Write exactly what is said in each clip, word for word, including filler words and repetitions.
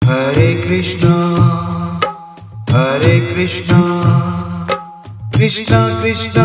हरे कृष्णा हरे कृष्णा कृष्णा कृष्णा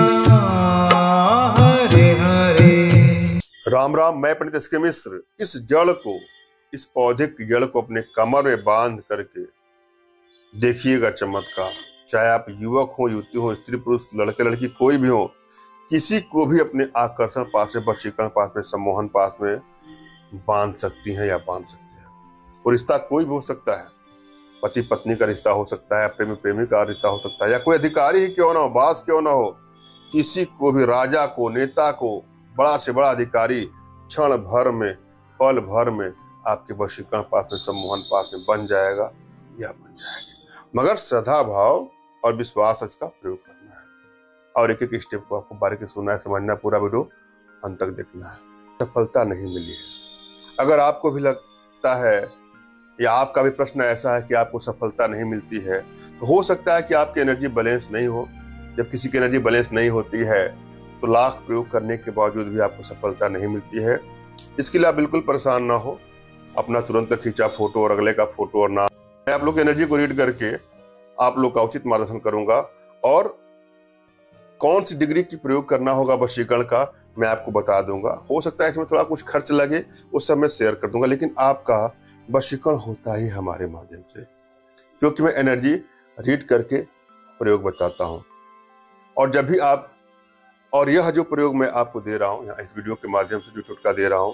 हरे हरे। राम राम। मैं पंडित एस के मिश्र इस जड़ को, इस पौधे की जड़ को अपने कमर में बांध करके देखिएगा चमत्कार। चाहे आप युवक हो, युवती हो, स्त्री पुरुष, लड़के लड़की, कोई भी हो, किसी को भी अपने आकर्षण पास में, वशीकरण पास में, सम्मोहन पास में बांध सकती हैं या बांध सकते हैं। और रिश्ता कोई भी हो सकता है, पति पत्नी का रिश्ता हो सकता है, प्रेमी प्रेमी का रिश्ता हो सकता है, या कोई अधिकारी ही क्यों ना हो, बास क्यों ना हो, किसी को भी, राजा को, नेता को, बड़ा से बड़ा अधिकारी क्षण भर में, पल भर में आपके वशीकरण पास में, सम्मोहन पास में बन जाएगा या बन जाएगा। मगर श्रद्धा भाव और विश्वास इसका प्रयोग करना है, और एक एक स्टेप को आपको बारीकी सुनना है, समझना, पूरा वीडियो अंत तक देखना है। सफलता नहीं मिली है। अगर आपको भी लगता है या आपका भी प्रश्न ऐसा है कि आपको सफलता नहीं मिलती है, तो हो सकता है कि आपकी एनर्जी बैलेंस नहीं हो। जब किसी की एनर्जी बैलेंस नहीं होती है तो लाख प्रयोग करने के बावजूद भी आपको सफलता नहीं मिलती है। इसके लिए आप बिल्कुल परेशान ना हो। अपना तुरंत खींचा फोटो और अगले का फोटो और नाम, मैं आप लोग की एनर्जी को रीड करके आप लोग का उचित मार्गदर्शन करूंगा, और कौन सी डिग्री की प्रयोग करना होगा वशीकरण का मैं आपको बता दूंगा। हो सकता है इसमें थोड़ा कुछ खर्च लगे, उस सब मैं शेयर कर दूंगा, लेकिन आपका वशीकरण होता ही हमारे माध्यम से, क्योंकि मैं एनर्जी रीड करके प्रयोग बताता हूं। और जब भी आप, और यह जो प्रयोग मैं आपको दे रहा हूं यहाँ इस वीडियो के माध्यम से, जो टुटका दे रहा हूं,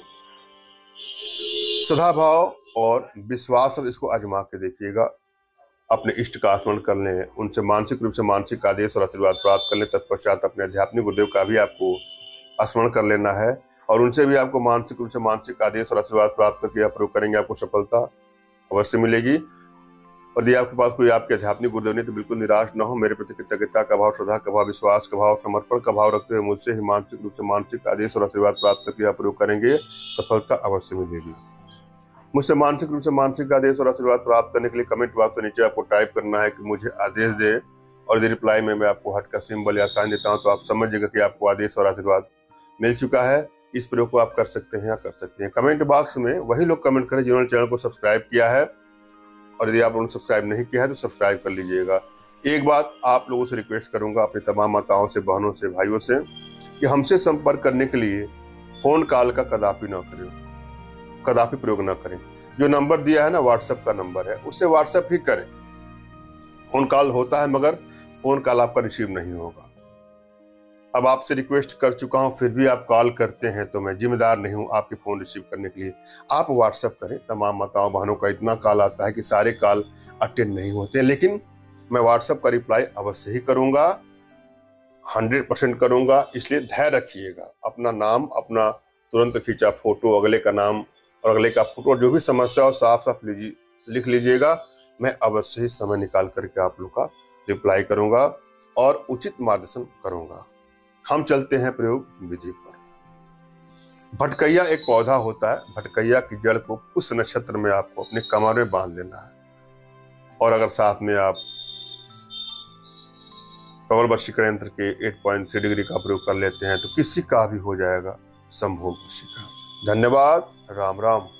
सदा भाव और विश्वास से इसको आजमा के देखिएगा। अपने इष्ट का स्मरण कर लें, उनसे मानसिक रूप से मानसिक आदेश और आशीर्वाद प्राप्त कर लें। तत्पश्चात अपने आध्यात्मिक गुरुदेव का भी आपको स्मरण कर लेना है, और उनसे भी आपको मानसिक रूप से मानसिक आदेश और आशीर्वाद प्राप्त करके आप प्रयोग करेंगे, आपको सफलता अवश्य मिलेगी। और यदि आपके पास कोई आपके आध्यात्मिक गुरुदेव नहीं तो बिल्कुल निराश न हो। मेरे प्रति कृतज्ञता का भाव, श्रद्धा का भाव, विश्वास का भाव, समर्पण का भाव रखते हुए मुझसे ही मानसिक रूप से मानसिक आदेश और आशीर्वाद प्राप्त करके आप प्रयोग करेंगे, सफलता अवश्य मिलेगी। मुझसे मानसिक रूप से मानसिक आदेश और आशीर्वाद प्राप्त करने के लिए कमेंट बॉक्स के नीचे आपको टाइप करना है कि मुझे आदेश दे, और यदि रिप्लाई में मैं आपको हार्ट का सिंबल या साइन देता हूं तो आप समझिएगा कि आपको आदेश और आशीर्वाद मिल चुका है। इस प्रयोग को आप कर सकते हैं या कर सकते हैं। कमेंट बॉक्स में वही लोग कमेंट करें जिन्होंने चैनल को सब्सक्राइब किया है, और यदि आप लोगों ने सब्सक्राइब नहीं किया है तो सब्सक्राइब कर लीजिएगा। एक बात आप लोगों से रिक्वेस्ट करूंगा, अपनी तमाम माताओं से, बहनों से, भाइयों से, कि हमसे संपर्क करने के लिए फोन कॉल का कदापि ना करें, कदापि प्रयोग ना करें। जो नंबर दिया है ना, व्हाट्सएप का नंबर है, उससे व्हाट्सएप ही करें। फोन कॉल होता है मगर फोन कॉल आपका रिसीव नहीं होगा। अब आपसे रिक्वेस्ट कर चुका हूं फिर भी आप कॉल करते हैं तो मैं जिम्मेदार नहीं हूं आपके फोन रिसीव करने के लिए। आप व्हाट्सएप करें। तमाम माताओं बहनों का इतना कॉल आता है कि सारे कॉल अटेंड नहीं होते, लेकिन मैं व्हाट्सएप का रिप्लाई अवश्य ही करूंगा, हंड्रेड परसेंट करूंगा। इसलिए धैर्य रखिएगा। अपना नाम, अपना तुरंत खींचा फोटो, अगले का नाम और अगले का फोटो, और जो भी समस्या हो साफ साफ लीजिए, लिख लीजिएगा। मैं अवश्य ही समय निकाल करके आप लोग का रिप्लाई करूंगा और उचित मार्गदर्शन करूंगा। हम चलते हैं प्रयोग विधि पर। भटकैया एक पौधा होता है। भटकैया की जड़ को उस नक्षत्र में आपको अपने कमर में बांध देना है, और अगर साथ में आप प्रबल वशीकरण यंत्र के आठ पॉइंट तीन डिग्री का प्रयोग कर लेते हैं तो किसी का भी हो जाएगा संभोग वशीकरण। धन्यवाद। राम राम।